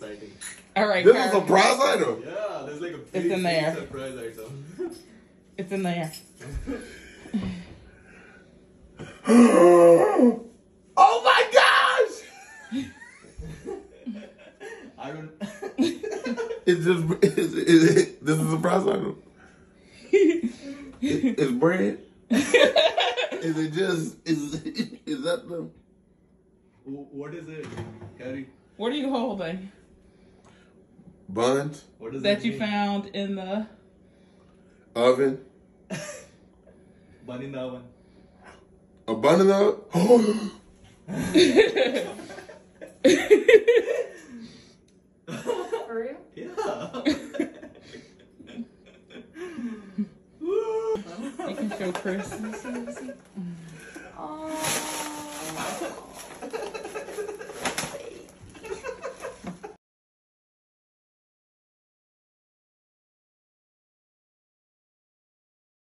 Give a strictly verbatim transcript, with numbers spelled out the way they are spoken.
exciting. All right. This is a surprise item. Yeah, there's like a It's big, in big there. surprise item. It's in there. Oh my gosh! I don't. It's just, is, is it, this is a surprise item. It, it's bread. Is it just, is, is that the? What is it, Carrie? What are you holding? Buns. What does That it you mean? found in the Oven. Bun in the oven. A bun in the oven? For real? Yeah. You can show Chris.